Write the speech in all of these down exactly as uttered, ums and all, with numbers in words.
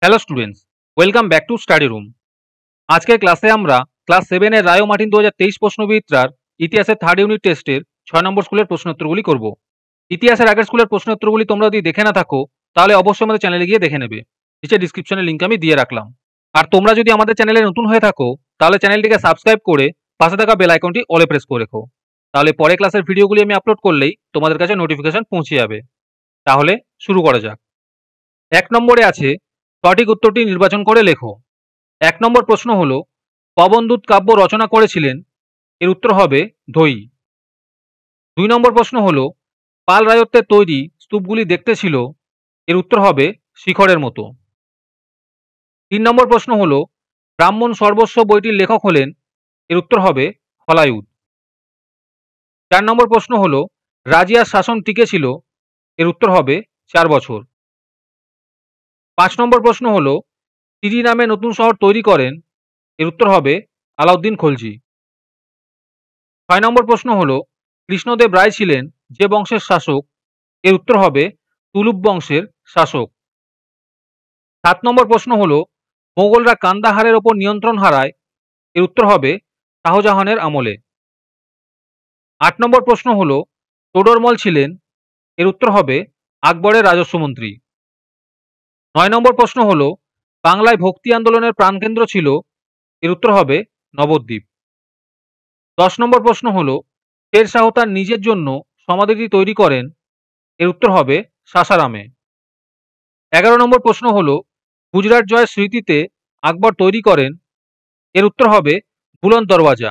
Hello students, welcome back to study room. আজকের ক্লাসে আমরা ক্লাস সেভেনের রায় ও মার্টিন দু হাজার তেইশ প্রশ্নবিদ্যার ইতিহাসের থার্ড ইউনিট টেস্টের ছয় নম্বর স্কুলের প্রশ্নোত্তরগুলি করব। ইতিহাসের আগের স্কুলের প্রশ্নোত্তরগুলি তোমরা যদি দেখে না থাকো তাহলে অবশ্যই আমাদের চ্যানেলে গিয়ে দেখে নেবে। নিচে ডিসক্রিপশনের লিঙ্ক আমি দিয়ে রাখলাম। আর তোমরা যদি আমাদের চ্যানেলে নতুন হয়ে থাকো তাহলে চ্যানেলটিকে সাবস্ক্রাইব করে পাশে থাকা বেল আইকনটি অলে প্রেস করে রেখো, তাহলে পরে ক্লাসের ভিডিওগুলি আমি আপলোড করলেই তোমাদের কাছে নোটিফিকেশন পৌঁছে যাবে। তাহলে শুরু করা যাক। এক নম্বরে আছে সঠিক উত্তরটি নির্বাচন করে লেখো। এক নম্বর প্রশ্ন হলো পবনদূত কাব্য রচনা করেছিলেন, এর উত্তর হবে দই। দুই নম্বর প্রশ্ন হলো পাল রাজত্বের তৈরি স্তূপগুলি দেখতে ছিল, এর উত্তর হবে শিখরের মতো। তিন নম্বর প্রশ্ন হলো ব্রাহ্মণ সর্বস্ব বইটির লেখক হলেন, এর উত্তর হবে হলায়ুদ। চার নম্বর প্রশ্ন হলো রাজিয়ার শাসন টিকে ছিল, এর উত্তর হবে চার বছর। পাঁচ নম্বর প্রশ্ন হলো তিরি নামে নতুন শহর তৈরি করেন, এর উত্তর হবে আলাউদ্দিন খলজি। ছয় নম্বর প্রশ্ন হলো কৃষ্ণদেব রায় ছিলেন যে বংশের শাসক, এর উত্তর হবে তুলুপ বংশের শাসক। সাত নম্বর প্রশ্ন হলো মোগলরা কান্দাহারের ওপর নিয়ন্ত্রণ হারায়, এর উত্তর হবে শাহজাহানের আমলে। আট নম্বর প্রশ্ন হলো তোডরমল ছিলেন, এর উত্তর হবে আকবরের রাজস্ব মন্ত্রী। নয় নম্বর প্রশ্ন হলো বাংলায় ভক্তি আন্দোলনের প্রাণকেন্দ্র ছিল, এর উত্তর হবে নবদ্বীপ। দশ নম্বর প্রশ্ন হলো শের শাহ তার নিজের জন্য সমাধিটি তৈরি করেন, এর উত্তর হবে সাসারামে। এগারো নম্বর প্রশ্ন হলো গুজরাট জয়ের স্মৃতিতে আকবর তৈরি করেন, এর উত্তর হবে বুলন্দ দরওয়াজা।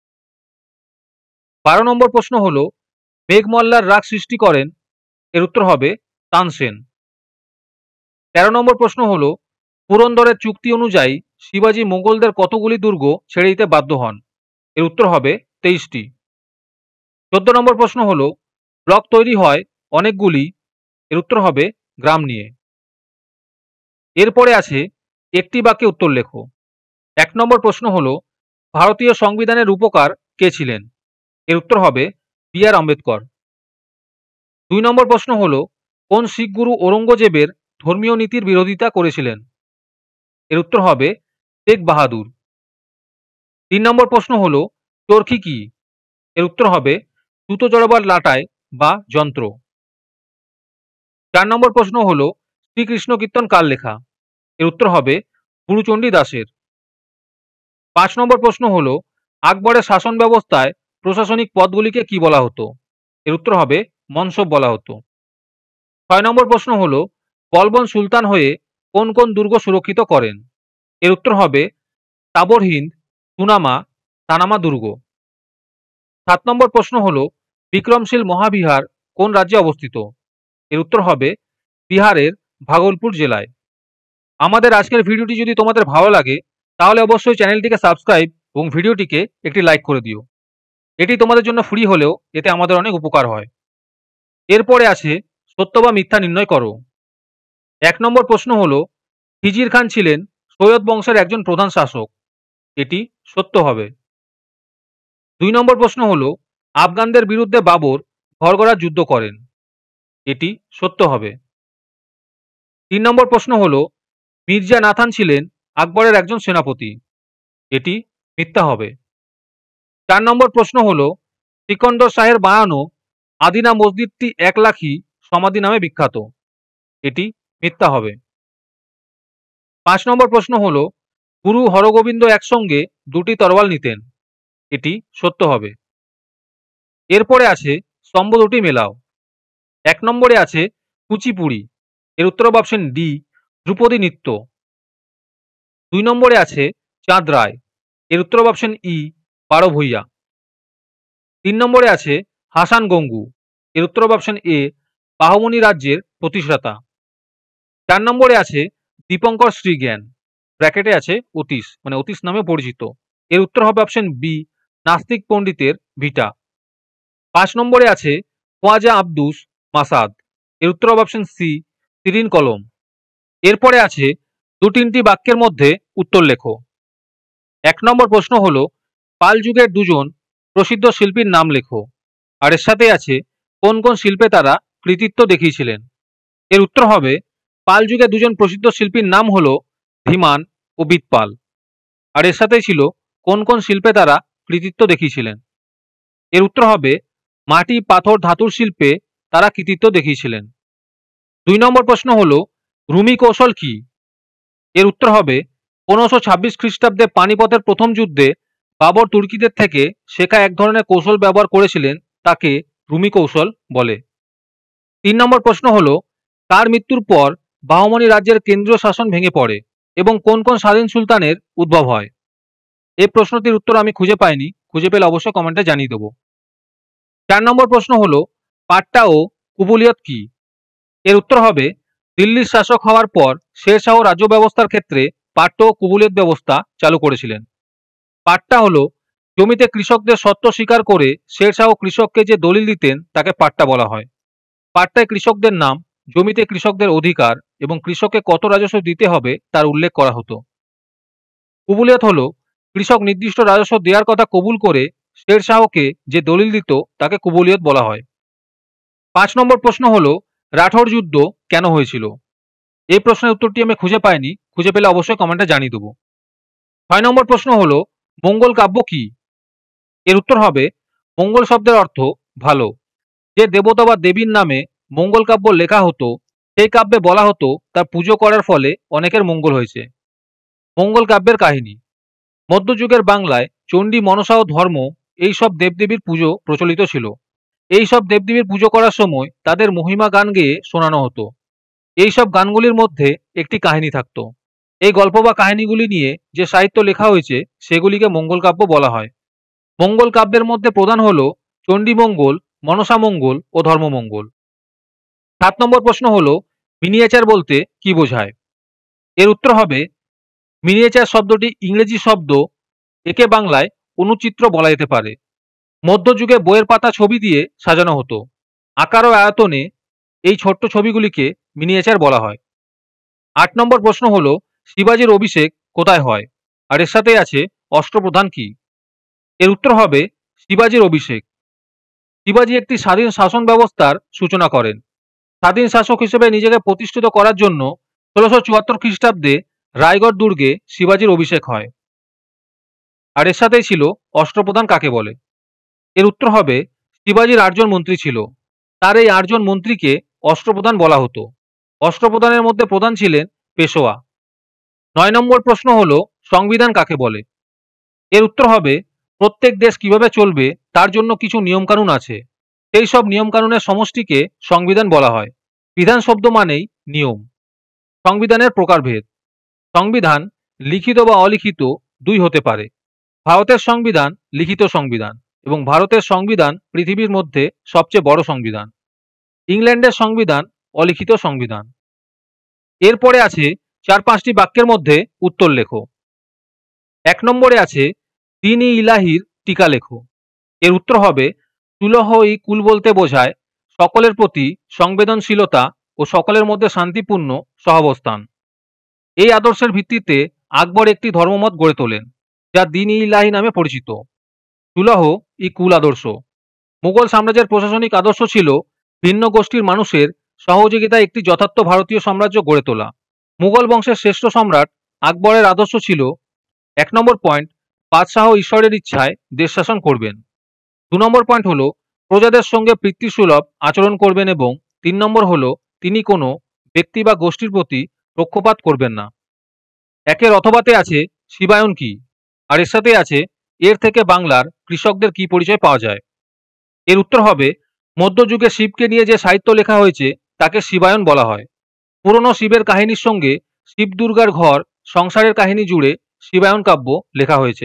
বারো নম্বর প্রশ্ন হলো মেঘমল্লার রাগ সৃষ্টি করেন, এর উত্তর হবে তানসেন। তেরো নম্বর প্রশ্ন হলো পুরন্দরের চুক্তি অনুযায়ী শিবাজী মোগলদের কতগুলি দুর্গ ছেড়ে দিতে বাধ্য হন, এর উত্তর হবে তেইশটি। চোদ্দ নম্বর প্রশ্ন হলো ব্লক তৈরি হয় অনেকগুলি, এর উত্তর হবে গ্রাম নিয়ে। এরপরে আছে একটি বাক্যে উত্তর লেখো। এক নম্বর প্রশ্ন হলো ভারতীয় সংবিধানের রূপকার কে ছিলেন, এর উত্তর হবে বি আর আম্বেদকর। দুই নম্বর প্রশ্ন হলো কোন শিখ গুরু ঔরঙ্গজেবের ধর্মীয় নীতির বিরোধিতা করেছিলেন, এর উত্তর হবে শেখ বাহাদুর। তিন নম্বর প্রশ্ন হলো চরখি কি, এর উত্তর হবে সুতো জড়াবার লাটাই বা যন্ত্র। চার নম্বর প্রশ্ন হলো শ্রীকৃষ্ণ কীর্তন কার লেখা, এর উত্তর হবে গুরুচণ্ডী দাসের। পাঁচ নম্বর প্রশ্ন হলো আকবরের শাসন ব্যবস্থায় প্রশাসনিক পদগুলিকে কি বলা হতো, এর উত্তর হবে মনসব বলা হতো। ছয় নম্বর প্রশ্ন হলো বলবন সুলতান হয়ে কোন কোন দুর্গ সুরক্ষিত করেন, এর উত্তর হবে তাবর হিন্দ, সুনামা, তানামা দুর্গ। সাত নম্বর প্রশ্ন হলো বিক্রমশীল মহাবিহার কোন রাজ্যে অবস্থিত, এর উত্তর হবে বিহারের ভাগলপুর জেলায়। আমাদের আজকের ভিডিওটি যদি তোমাদের ভালো লাগে তাহলে অবশ্যই চ্যানেলটিকে সাবস্ক্রাইব এবং ভিডিওটিকে একটি লাইক করে দিও। এটি তোমাদের জন্য ফ্রি হলেও এতে আমাদের অনেক উপকার হয়। এরপরে আছে সত্য বা মিথ্যা নির্ণয় করো। এক নম্বর প্রশ্ন হলো খিজির খান ছিলেন সৈয়দ বংশের একজন প্রধান শাসক, এটি সত্য হবে। দুই নম্বর প্রশ্ন হলো আফগানদের বিরুদ্ধে বাবর ঘরগড়া যুদ্ধ করেন, এটি সত্য হবে। তিন নম্বর প্রশ্ন হলো মির্জা নাথান ছিলেন আকবরের একজন সেনাপতি, এটি মিথ্যা হবে। চার নম্বর প্রশ্ন হলো সিকন্দর শাহের বানানো আদিনা মসজিদটি এক লাখি সমাধি নামে বিখ্যাত, এটি মিথ্যা হবে। পাঁচ নম্বর প্রশ্ন হলো গুরু হরগোবিন্দ একসঙ্গে দুটি তরোয়াল নিতেন, এটি সত্য হবে। এরপরে আছে স্তম্ভ দুটি মেলাও। এক নম্বরে আছে কুচিপুড়ি, এর উত্তর হবে অপশন ডি ধ্রুপদী নৃত্য। দুই নম্বরে আছে চাঁদ রায়, এর উত্তর হবে অপশন ই বারো ভূঁইয়া। তিন নম্বরে আছে হাসান গঙ্গু, এর উত্তর হবে অপশন এ বাহমনি রাজ্যের প্রতিষ্ঠাতা। চার নম্বরে আছে দীপঙ্কর শ্রীজ্ঞান, ব্র্যাকেটে আছে অতীশ মানে অতীশ নামে পরিচিত, এর উত্তর হবে অপশন বি নাস্তিক পণ্ডিতের ভিটা। পাঁচ নম্বরে আছে খোয়াজা আব্দুস মাসাদ, এর উত্তর হবে অপশন সি সিরিন কলম। এরপরে আছে দু তিনটি বাক্যের মধ্যে উত্তর লেখো। এক নম্বর প্রশ্ন হলো পাল যুগের দুজন প্রসিদ্ধ শিল্পীর নাম লেখো, আর এর সাথে আছে কোন কোন শিল্পে তারা কৃতিত্ব দেখিয়েছিলেন, এর উত্তর হবে পাল যুগে দুজন প্রসিদ্ধ শিল্পীর নাম হলো ধীমান ও বিদপাল। আর এর সাথেই ছিল কোন কোন শিল্পে তারা কৃতিত্ব দেখিয়েছিলেন। এর উত্তর হবে মাটি, পাথর, ধাতুর শিল্পে তারা কৃতিত্ব দেখিয়েছিলেন। দুই নম্বর প্রশ্ন হলো রুমি কৌশল কি? এর উত্তর হবে পনেরোশো ছাব্বিশ খ্রিস্টাব্দে পানিপথের প্রথম যুদ্ধে বাবর তুর্কিদের থেকে শেখা এক ধরনের কৌশল ব্যবহার করেছিলেন, তাকে রুমি কৌশল বলে। তিন নম্বর প্রশ্ন হলো তার মৃত্যুর পর বাহমনি রাজ্যের কেন্দ্রীয় শাসন ভেঙে পড়ে এবং কোন কোন স্বাধীন সুলতানের উদ্ভব হয়? এই প্রশ্নটির উত্তর আমি খুঁজে পাইনি, খুঁজে পেলে অবশ্যই কমেন্টে জানিয়ে দেবো। চার নম্বর প্রশ্ন হলো পাট্টা ও কুবুলিয়ত কি? এর উত্তর হবে দিল্লির শাসক হওয়ার পর শের শাহ রাজ্য ব্যবস্থার ক্ষেত্রে পাট্টা ও কুবুলিয়ত ব্যবস্থা চালু করেছিলেন। পাট্টা হলো জমিতে কৃষকদের সত্ত্ব স্বীকার করে শের শাহ কৃষককে যে দলিল দিতেন তাকে পাট্টা বলা হয়। পাট্টায় কৃষকদের নাম, জমিতে কৃষকদের অধিকার এবং কৃষককে কত রাজস্ব দিতে হবে তার উল্লেখ করা হতো। কুবুলিয়ত হলো কৃষক নির্দিষ্ট রাজস্ব দেওয়ার কথা কবুল করে শের শাহকে যে দলিল দিত তাকে কুবুলিয়ত বলা হয়। পাঁচ নম্বর প্রশ্ন হলো রাঠোর যুদ্ধ কেন হয়েছিল? এই প্রশ্নের উত্তরটি আমি খুঁজে পাইনি, খুঁজে পেলে অবশ্যই কমেন্টে জানিয়ে দেবো। ছয় নম্বর প্রশ্ন হলো মঙ্গল কাব্য কি? এর উত্তর হবে মঙ্গল শব্দের অর্থ ভালো। যে দেবতা বা দেবীর নামে মঙ্গল কাব্য লেখা হতো সেই কাব্যে বলা হতো তার পুজো করার ফলে অনেকের মঙ্গল হয়েছে। মঙ্গল কাব্যের কাহিনী, মধ্যযুগের বাংলায় চণ্ডী, মনসা ও ধর্ম এই সব দেবদেবীর পুজো প্রচলিত ছিল। এই সব দেবদেবীর পুজো করার সময় তাদের মহিমা গান গেয়ে শোনানো হতো। এই সব গানগুলির মধ্যে একটি কাহিনী থাকতো। এই গল্প বা কাহিনীগুলি নিয়ে যে সাহিত্য লেখা হয়েছে সেগুলিকে মঙ্গল কাব্য বলা হয়। মঙ্গল কাব্যের মধ্যে প্রধান হলো চণ্ডী মঙ্গল, মনসা মঙ্গল ও ধর্মমঙ্গল। সাত নম্বর প্রশ্ন হলো মিনিয়েচার বলতে কি বোঝায়? এর উত্তর হবে মিনিয়েচার শব্দটি ইংরেজি শব্দ, একে বাংলায় অনুচিত্র বলা যেতে পারে। মধ্যযুগে বইয়ের পাতা ছবি দিয়ে সাজানো হতো। আকার ও আয়তনে এই ছোট্ট ছবিগুলিকে মিনিয়েচার বলা হয়। আট নম্বর প্রশ্ন হলো শিবাজির অভিষেক কোথায় হয়? আর এর সাথে আছে অষ্টপ্রধান কি? এর উত্তর হবে শিবাজির অভিষেক। শিবাজি একটি স্বাধীন শাসন ব্যবস্থার সূচনা করেন। স্বাধীন শাসক হিসেবে নিজেকে প্রতিষ্ঠিত করার জন্য ষোলোশো চুয়াত্তর খ্রিস্টাব্দে রায়গড় দুর্গে শিবাজির অভিষেক হয়। আর এর সাথেই ছিল অষ্টপ্রধান কাকে বলে? এর উত্তর হবে শিবাজির আটজন মন্ত্রী ছিল, তার এই আটজন মন্ত্রীকে অষ্টপ্রধান বলা হতো। অষ্টপ্রধানের মধ্যে প্রধান ছিলেন পেশোয়া। নয় নম্বর প্রশ্ন হলো সংবিধান কাকে বলে? এর উত্তর হবে প্রত্যেক দেশ কিভাবে চলবে তার জন্য কিছু নিয়মকানুন আছে, সেই সব নিয়মকানুনের সমষ্টিকে সংবিধান বলা হয়। বিধান শব্দ মানেই নিয়ম। সংবিধানের প্রকারভেদ, সংবিধান লিখিত বা অলিখিত দুই হতে পারে। ভারতের সংবিধান লিখিত সংবিধান এবং ভারতের সংবিধান পৃথিবীর মধ্যে সবচেয়ে বড় সংবিধান। ইংল্যান্ডের সংবিধান অলিখিত সংবিধান। এরপরে আছে চার পাঁচটি বাক্যের মধ্যে উত্তর লেখো। এক নম্বরে আছে দিন-ই ইলাহির টিকা লেখো। এর উত্তর হবে সুলহ ই কুল বলতে বোঝায় সকলের প্রতি সংবেদনশীলতা ও সকলের মধ্যে শান্তিপূর্ণ সহাবস্থান। এই আদর্শের ভিত্তিতে আকবর একটি ধর্মমত গড়ে তোলেন যা দিন-ই ইলাহি নামে পরিচিত। সুলহ ই কুল আদর্শ মুঘল সাম্রাজ্যের প্রশাসনিক আদর্শ ছিল ভিন্ন গোষ্ঠীর মানুষের সহযোগিতায় একটি যথার্থ ভারতীয় সাম্রাজ্য গড়ে তোলা। মুঘল বংশের শ্রেষ্ঠ সম্রাট আকবরের আদর্শ ছিল এক নম্বর পয়েন্ট বাদশাহ ঈশ্বরের ইচ্ছায় দেশ শাসন করবেন। দু নম্বর পয়েন্ট হলো প্রজাদের সঙ্গে পিতৃসুলভ আচরণ করবেন এবং তিন নম্বর হলো তিনি কোনো ব্যক্তি বা গোষ্ঠীর প্রতি পক্ষপাত করবেন না। একের অথবাতে আছে শিবায়ন কি? আর এর সাথে আছে এর থেকে বাংলার কৃষকদের কি পরিচয় পাওয়া যায়? এর উত্তর হবে মধ্যযুগে শিবকে নিয়ে যে সাহিত্য লেখা হয়েছে তাকে শিবায়ন বলা হয়। পুরনো শিবের কাহিনীর সঙ্গে শিব দুর্গার ঘর সংসারের কাহিনী জুড়ে শিবায়ন কাব্য লেখা হয়েছে।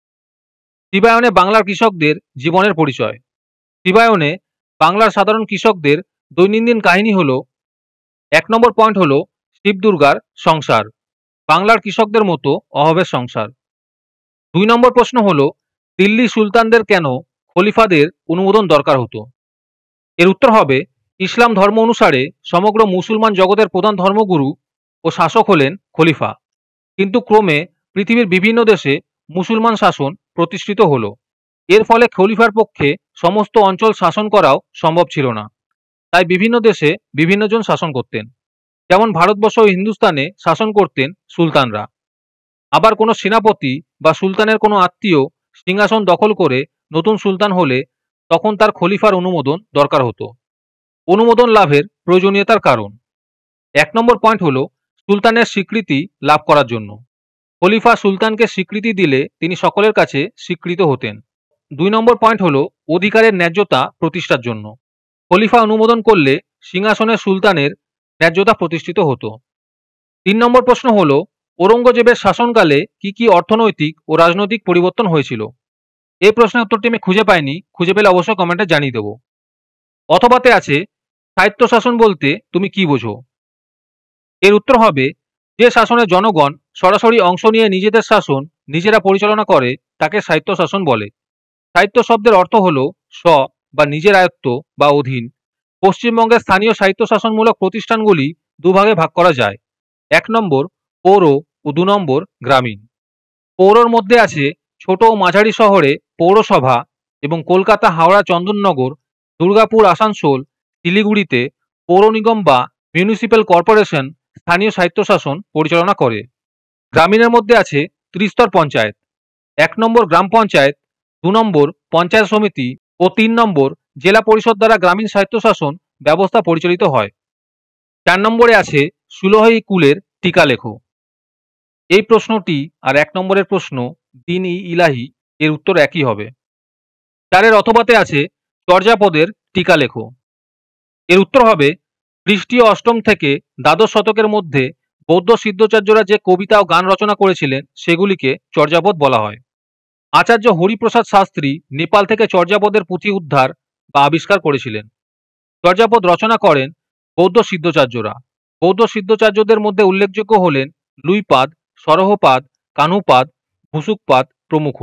শিবায়নে বাংলার কৃষকদের জীবনের পরিচয়। শিবায়নে বাংলার সাধারণ কৃষকদের দৈনন্দিন কাহিনী হলো এক নম্বর পয়েন্ট হলো শিব দুর্গার সংসার, বাংলার কৃষকদের মতো অভাবের সংসার। দুই নম্বর প্রশ্ন হলো দিল্লি সুলতানদের কেন খলিফাদের অনুমোদন দরকার হতো? এর উত্তর হবে ইসলাম ধর্ম অনুসারে সমগ্র মুসলমান জগতের প্রধান ধর্মগুরু ও শাসক হলেন খলিফা, কিন্তু ক্রমে পৃথিবীর বিভিন্ন দেশে মুসলমান শাসন প্রতিষ্ঠিত হলো। এর ফলে খলিফার পক্ষে সমস্ত অঞ্চল শাসন করাও সম্ভব ছিল না, তাই বিভিন্ন দেশে বিভিন্ন জন শাসন করতেন। যেমন ভারতবর্ষ ও হিন্দুস্তানে শাসন করতেন সুলতানরা। আবার কোনো সেনাপতি বা সুলতানের কোনো আত্মীয় সিংহাসন দখল করে নতুন সুলতান হলে তখন তার খলিফার অনুমোদন দরকার হতো। অনুমোদন লাভের প্রয়োজনীয়তার কারণ: এক নম্বর পয়েন্ট হলো সুলতানের স্বীকৃতি লাভ করার জন্য। খলিফা সুলতানকে স্বীকৃতি দিলে তিনি সকলের কাছে স্বীকৃত হতেন। দুই নম্বর পয়েন্ট হলো অধিকারের ন্যায্যতা প্রতিষ্ঠার জন্য। খলিফা অনুমোদন করলে সিংহাসনে সুলতানের ন্যায্যতা প্রতিষ্ঠিত হতো। তিন নম্বর প্রশ্ন হলো ঔরঙ্গজেবের শাসনকালে কি কি অর্থনৈতিক ও রাজনৈতিক পরিবর্তন হয়েছিল? এই প্রশ্নের উত্তরটি আমি খুঁজে পাইনি, খুঁজে পেলে অবশ্যই কমেন্টে জানিয়ে দেবো। অথবাতে আছে স্বায়ত্তশাসন বলতে তুমি কি বোঝো? এর উত্তর হবে যে শাসনে জনগণ সরাসরি অংশ নিয়ে নিজেদের শাসন নিজেরা পরিচালনা করে তাকে স্বায়ত্তশাসন বলে। স্বায়ত্ত শব্দের অর্থ হলো স্ব বা নিজের আয়ত্ত বা অধীন। পশ্চিমবঙ্গের স্থানীয় স্বায়ত্তশাসনমূলক প্রতিষ্ঠানগুলি দুভাগে ভাগ করা যায়: এক নম্বর পৌর ও দু নম্বর গ্রামীণ। পৌরর মধ্যে আছে ছোট ও মাঝারি শহরে পৌরসভা এবং কলকাতা, হাওড়া, চন্দননগর, দুর্গাপুর, আসানসোল, শিলিগুড়িতে পৌর নিগম বা মিউনিসিপ্যাল কর্পোরেশন স্থানীয় স্বায়ত্তশাসন পরিচালনা করে। গ্রামীণের মধ্যে আছে ত্রিস্তর পঞ্চায়েত: এক নম্বর গ্রাম পঞ্চায়েত, দু নম্বর পঞ্চায়েত সমিতি ও তিন নম্বর জেলা পরিষদ দ্বারা গ্রামীণ স্বায়ত্তশাসন ব্যবস্থা পরিচালিত হয়। চার নম্বরে আছে সুলহই কুলের টিকা লেখো। এই প্রশ্নটি আর এক নম্বরের প্রশ্ন দিন ই ইলাহি এর উত্তর একই হবে। চারের অথবাতে আছে চর্যাপদের টিকা লেখো। এর উত্তর হবে খ্রিস্টীয় অষ্টম থেকে দ্বাদশ শতকের মধ্যে বৌদ্ধ সিদ্ধচার্যরা যে কবিতা ও গান রচনা করেছিলেন সেগুলিকে চর্যাপদ বলা হয়। আচার্য হরিপ্রসাদ শাস্ত্রী নেপাল থেকে চর্যাপদের পুঁথি উদ্ধার বা আবিষ্কার করেছিলেন। চর্যাপদ রচনা করেন বৌদ্ধ সিদ্ধচার্যরা। বৌদ্ধ সিদ্ধচার্যদের মধ্যে উল্লেখযোগ্য হলেন লুইপাদ, সরহপাদ, কানুপাদ, ভুসুকপাদ প্রমুখ।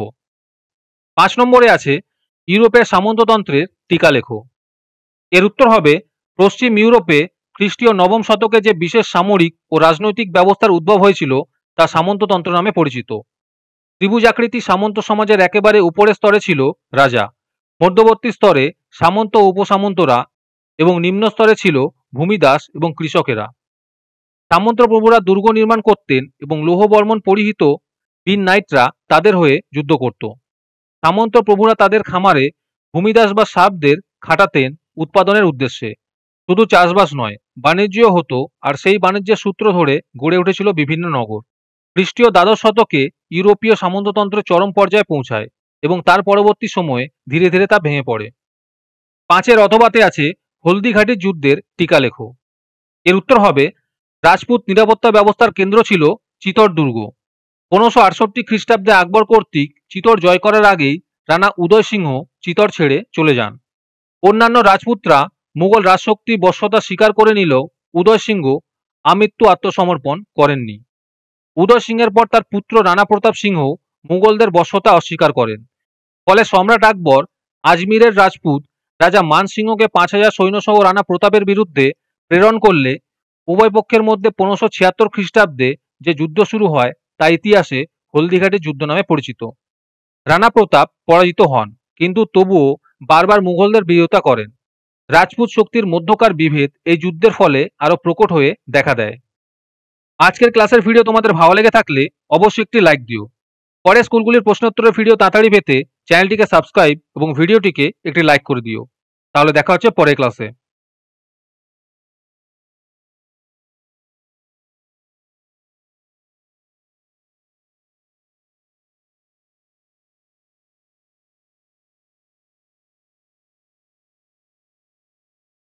পাঁচ নম্বরে আছে ইউরোপের সামন্ততন্ত্রের টিকা লেখো। এর উত্তর হবে পশ্চিম ইউরোপে খ্রিস্টীয় নবম শতকে যে বিশেষ সামরিক ও রাজনৈতিক ব্যবস্থার উদ্ভব হয়েছিল তা সামন্ততন্ত্র নামে পরিচিত। ত্রিভুজাকৃতি সামন্ত সমাজের একেবারে উপরের স্তরে ছিল রাজা, মধ্যবর্তী স্তরে সামন্ত ও উপসামন্তরা এবং নিম্ন স্তরে ছিল ভূমিদাস এবং কৃষকেরা। সামন্ত প্রভুরা দুর্গ নির্মাণ করতেন এবং লৌহ বর্মণ পরিহিত বিন নাইটরা তাদের হয়ে যুদ্ধ করত। সামন্ত প্রভুরা তাদের খামারে ভূমিদাস বা সাবদের খাটাতেন উৎপাদনের উদ্দেশ্যে। শুধু চাষবাস নয়, বাণিজ্যও হতো, আর সেই বাণিজ্যের সূত্র ধরে গড়ে উঠেছিল বিভিন্ন নগর। খ্রিস্টীয় দ্বাদশ শতকে ইউরোপীয় সামন্ততন্ত্র চরম পর্যায়ে পৌঁছায় এবং তার পরবর্তী সময়ে ধীরে ধীরে তা ভেঙে পড়ে। পাঁচের অথবাতে আছে হলদিঘাটির যুদ্ধের টিকা লেখো। এর উত্তর হবে রাজপুত নিরাপত্তা ব্যবস্থার কেন্দ্র ছিল চিতোর দুর্গ। পনেরোশো আটষট্টি খ্রিস্টাব্দে আকবর কর্তৃক চিতোর জয় করার আগেই রানা উদয় সিংহ চিতোর ছেড়ে চলে যান। অন্যান্য রাজপুতরা মুঘল রাজশক্তি বশ্যতা স্বীকার করে নিলেও উদয় সিংহ আমৃত্যু আত্মসমর্পণ করেননি। উদয় সিংহের পর তার পুত্র রানা প্রতাপ সিংহ মুঘলদের বশ্যতা অস্বীকার করেন। ফলে সম্রাট আকবর আজমিরের রাজপুত রাজা মান সিংহকে পাঁচ হাজার সৈন্যসহ রানা প্রতাপের বিরুদ্ধে প্রেরণ করলে উভয় পক্ষের মধ্যে পনেরোশো ছিয়াত্তর খ্রিস্টাব্দে যে যুদ্ধ শুরু হয় তা ইতিহাসে হলদিঘাটির যুদ্ধ নামে পরিচিত। রানা প্রতাপ পরাজিত হন, কিন্তু তবুও বারবার মুঘলদের বিরোধিতা করেন। রাজপুত শক্তির মধ্যকার বিভেদ এই যুদ্ধের ফলে আরো প্রকট হয়ে দেখা দেয়। আজকের ক্লাসের ভিডিও তোমাদের ভালো লেগে থাকলে অবশ্যই একটি লাইক দিও। পরে স্কুলগুলির প্রশ্নোত্তরের ভিডিও তাড়াতাড়ি পেতে চ্যানেলটিকে সাবস্ক্রাইব এবং ভিডিওটিকে একটি লাইক করে দিও। তাহলে দেখা হচ্ছে পরের ক্লাসে।